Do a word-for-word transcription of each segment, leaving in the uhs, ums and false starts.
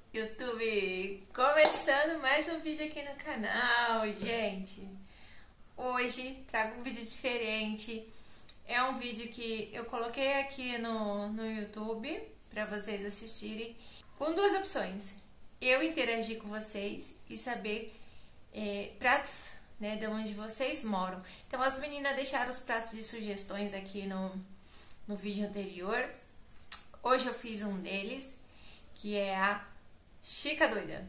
YouTube, começando mais um vídeo aqui no canal, gente. Hoje trago um vídeo diferente. É um vídeo que eu coloquei aqui no, no YouTube para vocês assistirem, com duas opções: eu interagir com vocês e saber é, pratos, né, de onde vocês moram. Então as meninas deixaram os pratos de sugestões aqui no, no vídeo anterior. Hoje eu fiz um deles, que é a Chica Doida.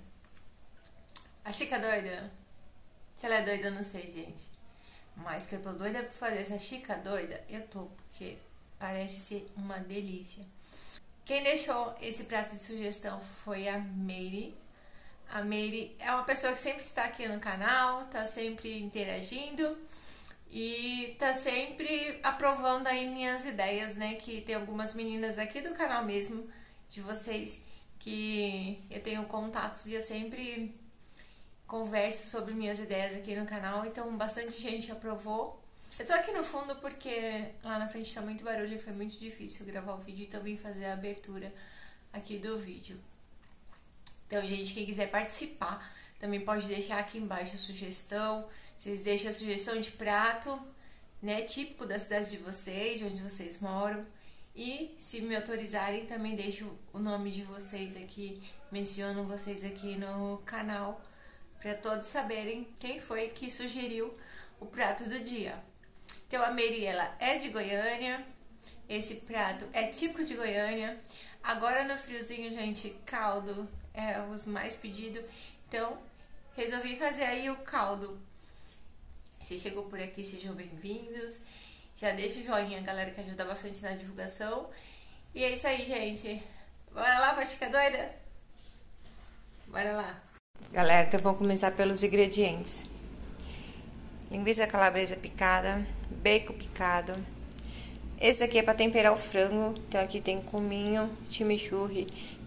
A Chica Doida, se ela é doida, eu não sei, gente. Mas que eu tô doida pra fazer essa Chica Doida, eu tô, porque parece ser uma delícia. Quem deixou esse prato de sugestão foi a Meire. A Meire é uma pessoa que sempre está aqui no canal, tá sempre interagindo e tá sempre aprovando aí minhas ideias, né? Que tem algumas meninas aqui do canal mesmo, de vocês, que eu tenho contatos e eu sempre converso sobre minhas ideias aqui no canal, então bastante gente aprovou. Eu tô aqui no fundo porque lá na frente tá muito barulho e foi muito difícil gravar o vídeo, então eu vim fazer a abertura aqui do vídeo. Então, gente, quem quiser participar também pode deixar aqui embaixo a sugestão. Vocês deixam a sugestão de prato, né, típico da cidade de vocês, de onde vocês moram. E, se me autorizarem, também deixo o nome de vocês aqui, menciono vocês aqui no canal, para todos saberem quem foi que sugeriu o prato do dia. Então, a Meire, ela é de Goiânia, esse prato é típico de Goiânia. Agora no friozinho, gente, caldo é os mais pedidos, então resolvi fazer aí o caldo. Se chegou por aqui, sejam bem-vindos. Já deixa o joinha, galera, que ajuda bastante na divulgação. E é isso aí, gente. Bora lá pra Chica Doida? Bora lá. Galera, então vamos começar pelos ingredientes: linguiça calabresa picada, bacon picado. Esse aqui é para temperar o frango. Então aqui tem cominho, chimichurri,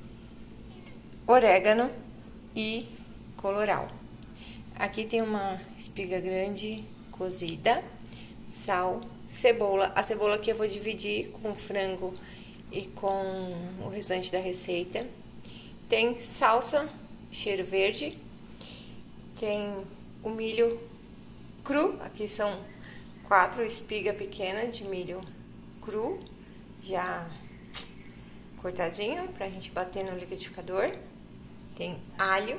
orégano e colorau. Aqui tem uma espiga grande cozida, sal, cebola. A cebola aqui eu vou dividir com o frango e com o restante da receita. Tem salsa, cheiro verde. Tem o milho cru. Aqui são quatro espigas pequenas de milho cru, já cortadinho pra gente bater no liquidificador. Tem alho,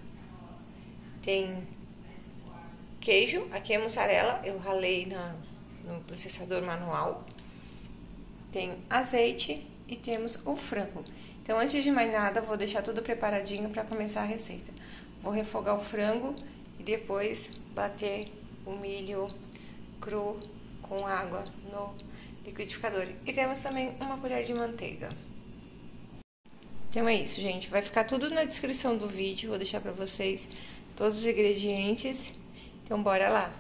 tem queijo, aqui é mussarela, eu ralei na, no processador manual. Tem azeite e temos o frango. Então, antes de mais nada, vou deixar tudo preparadinho para começar a receita. Vou refogar o frango e depois bater o milho cru com água no liquidificador. E temos também uma colher de manteiga. Então é isso, gente. Vai ficar tudo na descrição do vídeo. Vou deixar pra vocês todos os ingredientes. Então bora lá.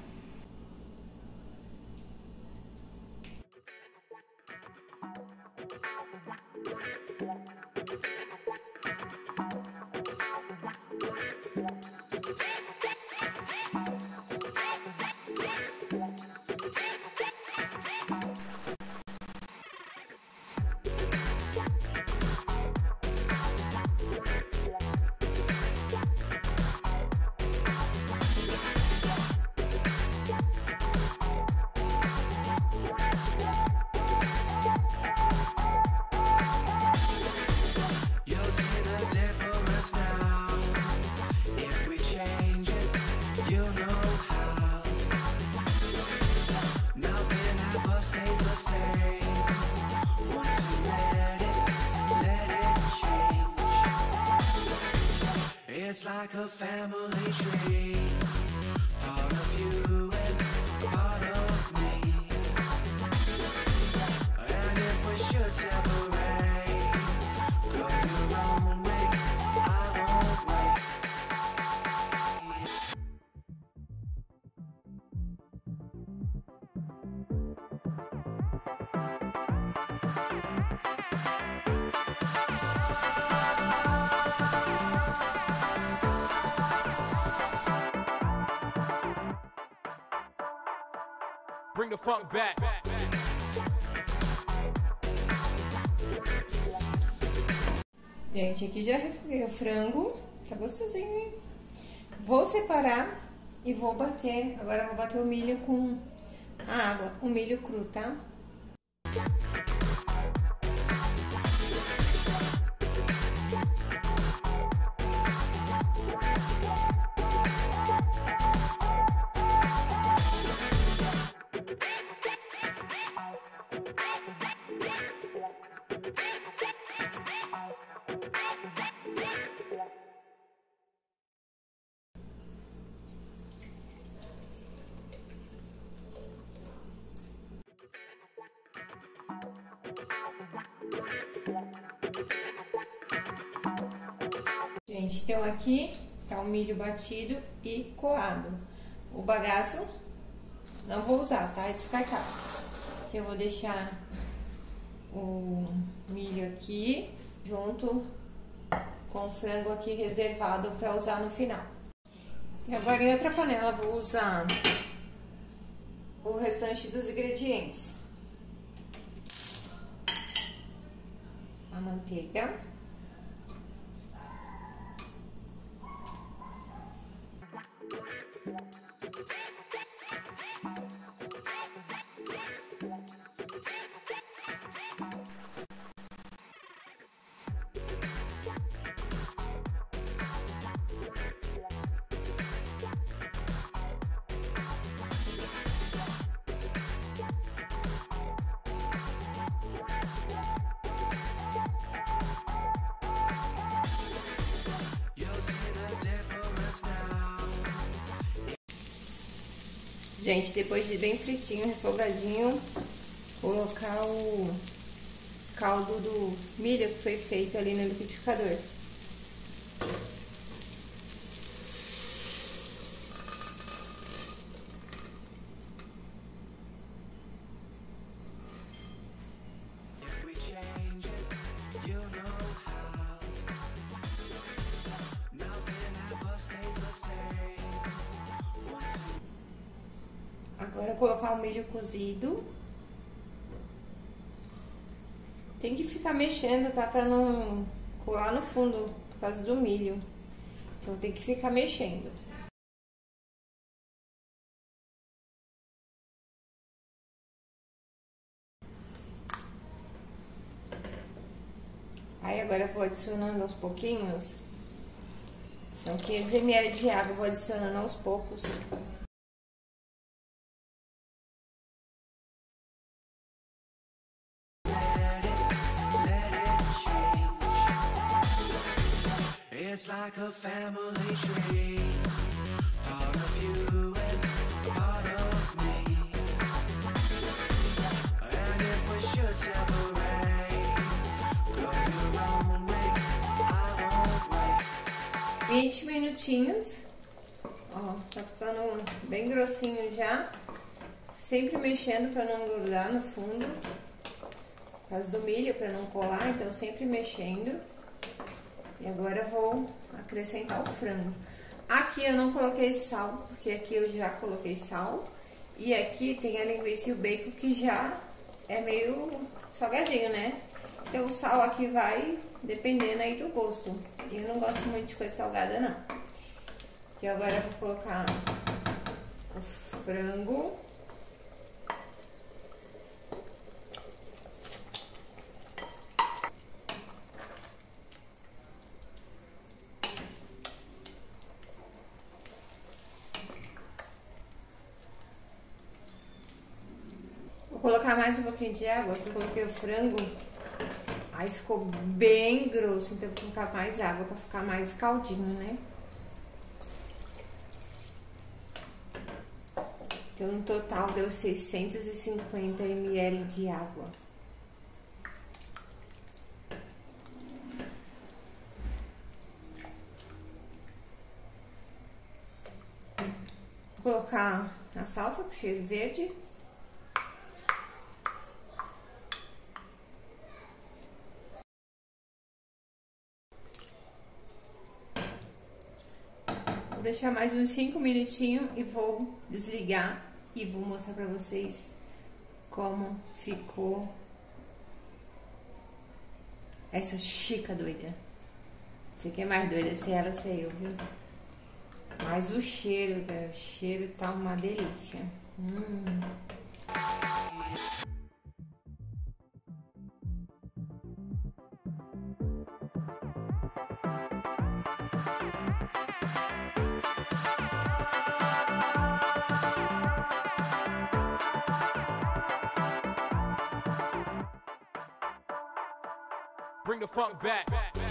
It's like a family tree, part of you and part of me. And if we should separate, go your own way, I won't wait. Bring the funk back. Gente, aqui já refoguei o frango. Tá gostosinho, hein? Vou separar e vou bater. Agora eu vou bater o milho com a água. O milho cru, tá? Gente, então aqui tá o milho batido e coado. O bagaço não vou usar, tá? É descartável. Eu vou deixar o milho aqui junto com o frango aqui reservado para usar no final. E agora em outra panela vou usar o restante dos ingredientes. A manteiga. Gente, depois de bem fritinho, refogadinho, colocar o caldo do milho que foi feito ali no liquidificador. Agora colocar o milho cozido. Tem que ficar mexendo, tá? Pra não colar no fundo, por causa do milho. Então tem que ficar mexendo. Aí agora eu vou adicionando aos pouquinhos. São quinhentos mililitros de água, eu vou adicionando aos poucos. It's like a family tree, part of you and part of me. And if we should separate, go your own way, I won't wait. vinte minutinhos. Ó, tá ficando bem grossinho já. Sempre mexendo pra não grudar no fundo. Por causa do milho, pra não colar, então sempre mexendo. E agora eu vou acrescentar o frango. Aqui eu não coloquei sal, porque aqui eu já coloquei sal. E aqui tem a linguiça e o bacon que já é meio salgadinho, né? Então o sal aqui vai dependendo aí do gosto. E eu não gosto muito de coisa salgada, não. E agora eu vou colocar o frango. Vou colocar mais um pouquinho de água, porque eu coloquei o frango, aí ficou bem grosso, então eu vou colocar mais água pra ficar mais caldinho, né? Então, no total deu seiscentos e cinquenta mililitros de água. Vou colocar a salsa com cheiro verde. Vou deixar mais uns cinco minutinhos e vou desligar e vou mostrar pra vocês como ficou essa chica doida. Você que é mais doida, se ela, sei eu, viu? Mas o cheiro, velho, o cheiro tá uma delícia. Hum. Bring the funk back.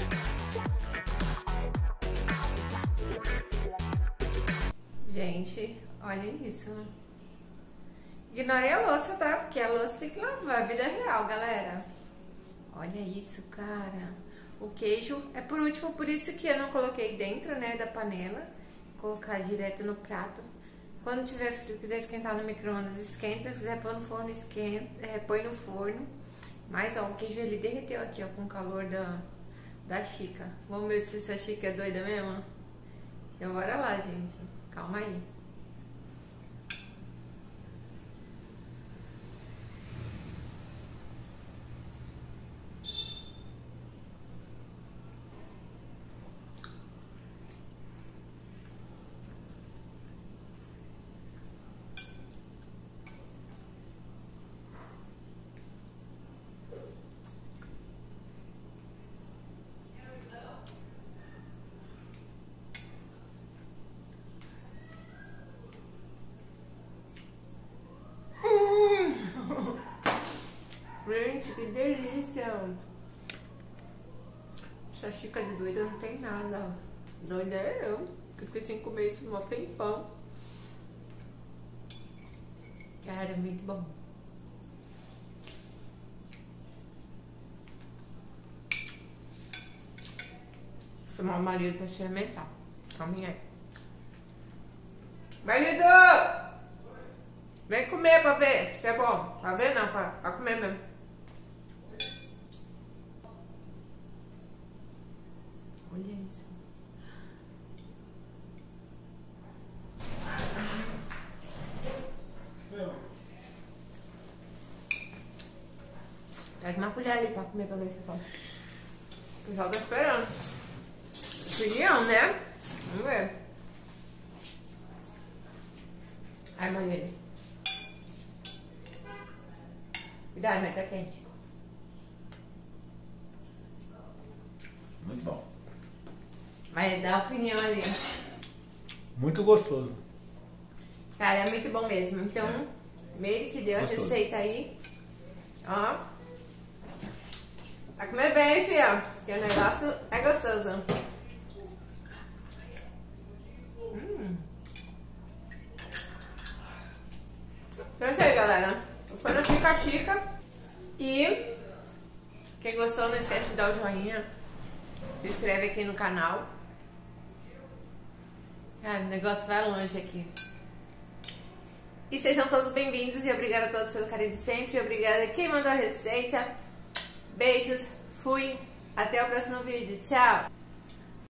Gente, olha isso. Ignorei a louça, tá? Porque a louça tem que lavar, a vida real, galera. Olha isso, cara. O queijo é por último, por isso que eu não coloquei dentro, né, da panela. Vou colocar direto no prato. Quando tiver frio, quiser esquentar no micro-ondas, esquenta. Se quiser pôr no forno, esquenta, é, põe no forno. Mas, ó, o queijo ele derreteu aqui, ó, com o calor da, da xícara. Vamos ver se essa xícara é doida mesmo? Então, bora lá, gente. Calma aí. Gente, que delícia! Essa xícara de doida não tem nada. Doida é eu, que fiquei sem comer isso um tempão. Cara, é muito bom. Vou chamar o marido pra experimentar. Calma aí. Marido! Vem comer pra ver se é bom. Pra ver não, pra, pra comer mesmo. Olha isso. Pega uma colher ali pra comer pra ver se é bom. O pessoal tá esperando. Opinião, né? Vamos ver. Ai, Maria. Cuidado, mas tá quente. Muito bom. Vai dar opinião ali. Muito gostoso. Cara, é muito bom mesmo. Então, É. Meire que deu Gostoso. a receita aí. Ó. Tá comendo bem, filha. Porque o negócio é gostoso. Hum. Então é isso aí, galera. Foi no Chica Chica. E quem gostou, não esquece de dar o joinha. Se inscreve aqui no canal. Cara, o negócio vai longe aqui. E sejam todos bem-vindos e obrigada a todos pelo carinho de sempre. Obrigada a quem mandou a receita. Beijos, fui. Até o próximo vídeo. Tchau!